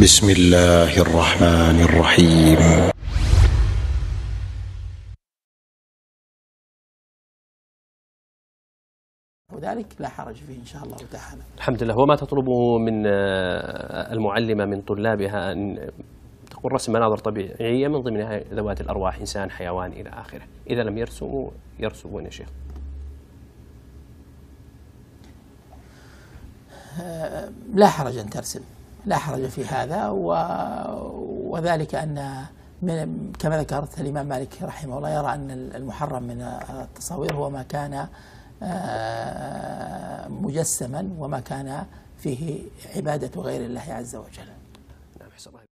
بسم الله الرحمن الرحيم. وذلك لا حرج فيه إن شاء الله تعالى. الحمد لله. وما تطلبه من المعلمة من طلابها أن تكون رسم مناظر طبيعية من ضمنها ذوات الأرواح، إنسان، حيوان إلى آخره، إذا لم يرسمون يا شيخ؟ لا حرج أن ترسم، لا حرج في هذا، وذلك أن كما ذكرت الإمام مالك رحمه الله يرى أن المحرم من التصاوير هو ما كان مجسما وما كان فيه عبادة غير الله عز وجل.